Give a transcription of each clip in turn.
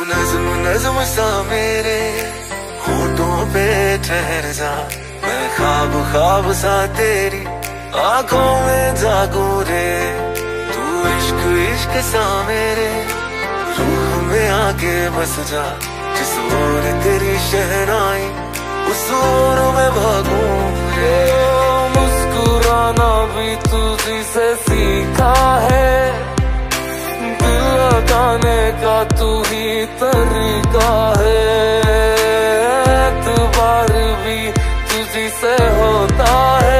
नज्म नज्म सा मेरे होठों पे ठहर जा, मैं ख्वाब ख्वाब सा तेरी आंखों में जागूं रे। तू इश्क इश्क सा मेरे रूह में आके बस जा, जिस ओर तेरी शहनाई उस ओर में भागूं रे। मुस्कुराना भी तुझी से सीखा है, दिल लगाने का तू ही तरीका है। एतबार भी तुझी से होता है,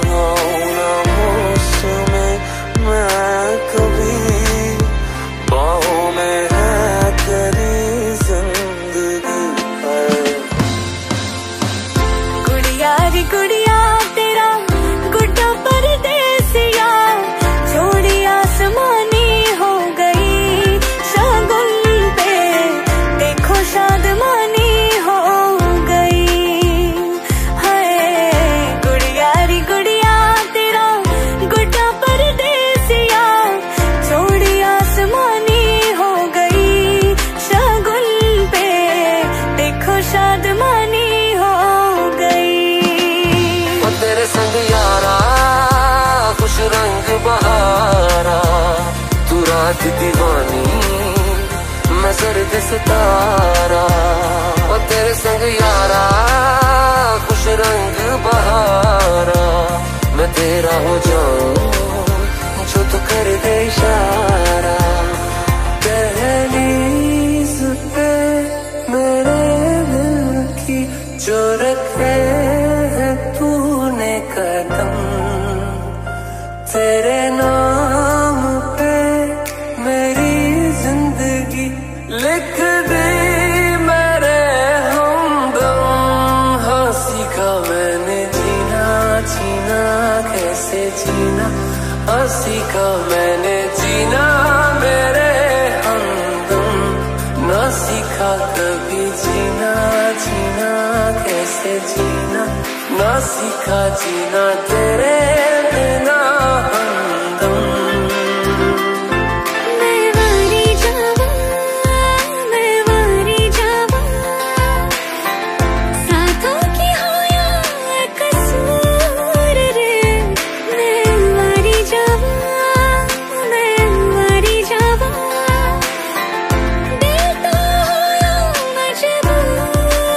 खामोश में मैं कभी बाहों में है तेरी जिंदगी है। गुड़िया रे गुड़िया तेरा गुड्डा परदेसिया, छोड़ी आसमानी हो गई शगुन पे, देखो शादमानी हो गई है। गुड़िया रे गुड़िया तेरा गुड्डा परदेसिया, छोड़ी आसमानी हो गई शगुन पे, देखो शादमानी हो गई। ओ तेरे संग यारा खुश रंग बहारा, तू रात दीवानी मैं सर्द सितारा। ओ तेरे संग यारा खुश रंग बहारा, मैं तेरा हो जाऊं जो तू कर दे इशारा। दहलीज पे मेरे दिल की जो रखे है तूने कदम, तेरे नाम पे मेरी जिंदगी लिख दी मेरे हमदम। हाँ सीखा मैंने जीना जीना कैसे जीना, हाँ सीखा मैंने जीना मेरे हमदम। ना सीखा कभी जीना जीना कैसे जीना, ना सीखा जीना तेरे बिना हमदम। मैं वारी जावा, मैं वारी जावा, साथों की हो या कसूर रे। मैं वारी जावा, मैं वारी जावा, दिल तो हो या मजबूर।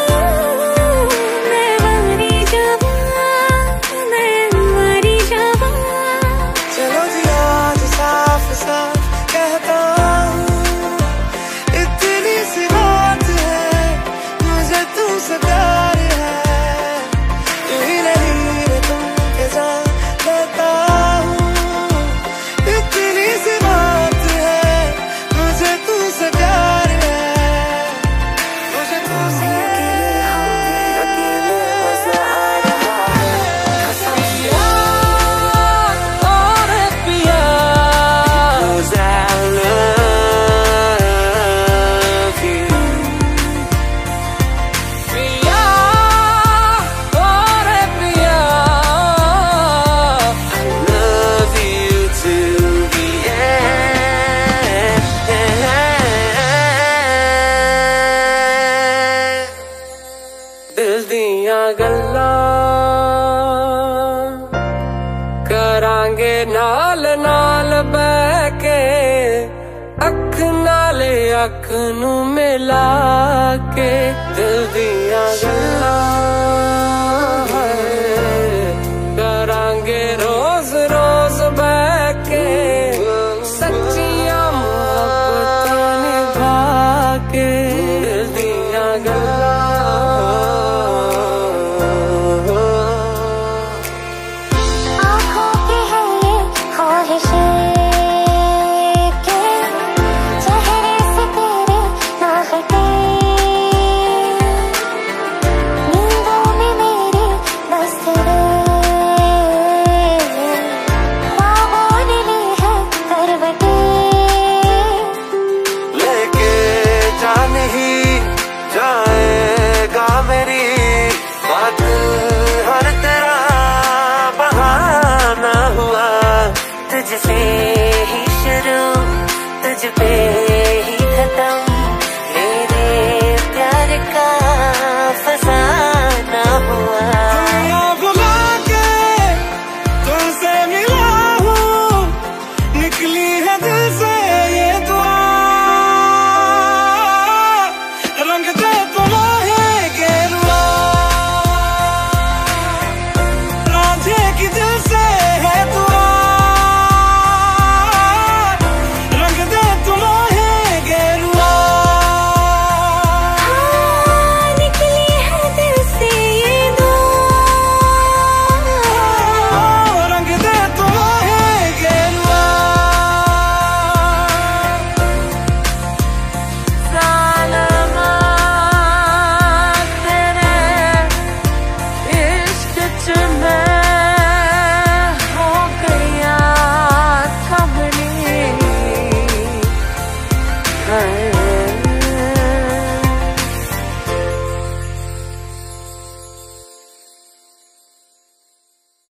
मैं वारी जावा, मैं वारी जावा। चलो जी आज साफ साफ कहता हूँ, इतनी सी बात है मुझे तुमसे प्यार है। तू ही नहीं रे तुम के जान लेता हूँ, इतनी सी बात है मुझे तुमसे प्यार है। मुझे तुमसे अकेले मजा आ रहा है। पिया और पिया, 'cause I love you। पिया और पिया, I love you till the end। दिल दियां गल्लां करांगे नाल नाल बह के, अख नाले अख नू मिला के। दिल दियां गल्लां